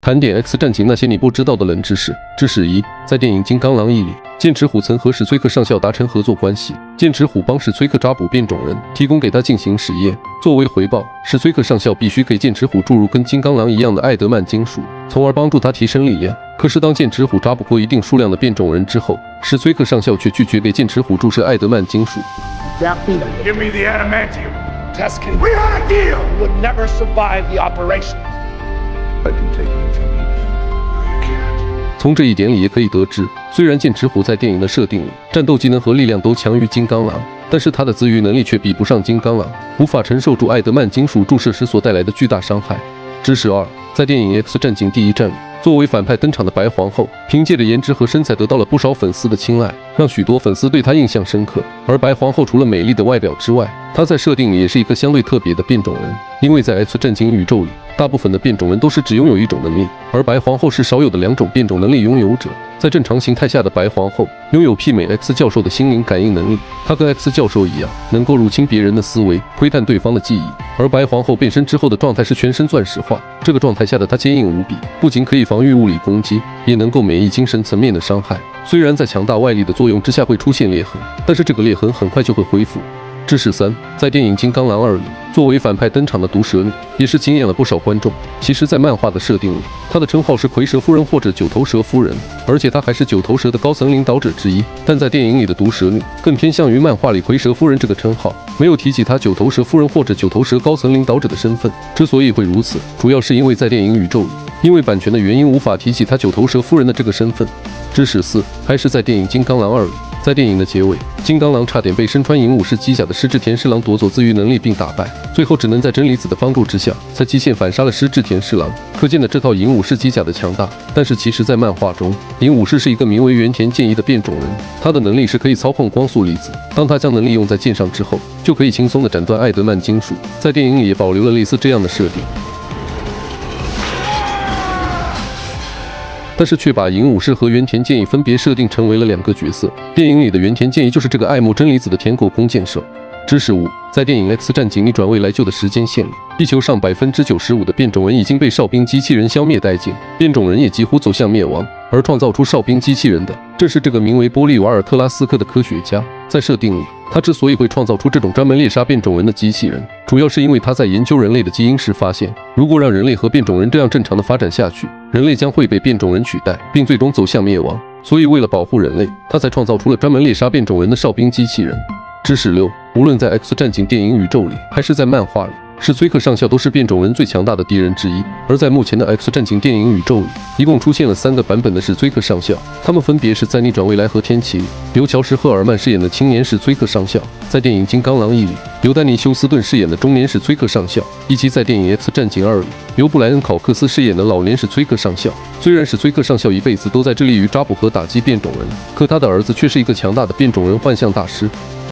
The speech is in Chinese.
盘点 X 战警那些你不知道的冷知识。知识1：在电影《金刚狼1》里，剑齿虎曾和史崔克上校达成合作关系，剑齿虎帮史崔克抓捕变种人，提供给他进行实验。作为回报，史崔克上校必须给剑齿虎注入跟金刚狼一样的艾德曼金属，从而帮助他提升力量。可是当剑齿虎抓捕过一定数量的变种人之后，史崔克上校却拒绝给剑齿虎注射艾德曼金属。 Give me the adamantium. Teskin, we had a deal. You would never survive the operation. I can take it from you. 从这一点里也可以得知，虽然剑齿虎在电影的设定里战斗技能和力量都强于金刚狼，但是他的自愈能力却比不上金刚狼，无法承受住艾德曼金属注射时所带来的巨大伤害。知识2：在电影《X 战警：第一战》里，作为反派登场的白皇后，凭借着颜值和身材得到了不少粉丝的青睐，让许多粉丝对她印象深刻。而白皇后除了美丽的外表之外，她在设定里也是一个相对特别的变种人，因为在 X 战警宇宙里，大部分的变种人都是只拥有一种能力，而白皇后是少有的2种变种能力拥有者。在正常形态下的白皇后拥有媲美 X 教授的心灵感应能力，她跟 X 教授一样，能够入侵别人的思维，窥探对方的记忆。而白皇后变身之后的状态是全身钻石化，这个状态下的她坚硬无比，不仅可以防御物理攻击，也能够免疫精神层面的伤害。虽然在强大外力的作用之下会出现裂痕，但是这个裂痕很快就会恢复。知识3：在电影《金刚狼2》里，作为反派登场的毒蛇女也是惊艳了不少观众。其实，在漫画的设定里，她的称号是蝰蛇夫人或者九头蛇夫人，而且她还是九头蛇的高层领导者之一。但在电影里的毒蛇女更偏向于漫画里蝰蛇夫人这个称号，没有提起她九头蛇夫人或者九头蛇高层领导者的身份。之所以会如此，主要是因为在电影宇宙里，因为版权的原因无法提起她九头蛇夫人的这个身份。知识4：还是在电影《金刚狼2》里。在电影的结尾，金刚狼差点被身穿银武士机甲的矢志田四郎夺走自愈能力并打败，最后只能在真理子的帮助之下，在基线反杀了矢志田四郎。可见的这套银武士机甲的强大。但是其实，在漫画中，银武士是一个名为原田健一的变种人，他的能力是可以操控光速粒子。当他将能力用在剑上之后，就可以轻松地斩断艾德曼金属。在电影里也保留了类似这样的设定。但是却把银武士和原田健一分别设定成为了2个角色。电影里的原田健一就是这个爱慕真理子的田口空剑手。知识5：在电影《X 战警：逆转未来》旧的时间线里，地球上95%的变种人已经被哨兵机器人消灭殆尽，变种人也几乎走向灭亡。而创造出哨兵机器人的，正是这个名为波利瓦尔·特拉斯克的科学家。在设定里，他之所以会创造出这种专门猎杀变种人的机器人，主要是因为他在研究人类的基因时发现，如果让人类和变种人这样正常的发展下去，人类将会被变种人取代，并最终走向灭亡。所以为了保护人类，他才创造出了专门猎杀变种人的哨兵机器人。知识6：无论在 X 战警电影宇宙里，还是在漫画里，史崔克上校都是变种人最强大的敌人之一。而在目前的 X 战警电影宇宙里，一共出现了3个版本的史崔克上校，他们分别是在逆转未来和天启里，由乔什·赫尔曼饰演的青年史崔克上校；在电影《金刚狼1》里，由丹尼·休斯顿饰演的中年史崔克上校，以及在电影《X 战警2》里，由布莱恩·考克斯饰演的老年史崔克上校。虽然史崔克上校一辈子都在致力于抓捕和打击变种人，可他的儿子却是一个强大的变种人幻象大师。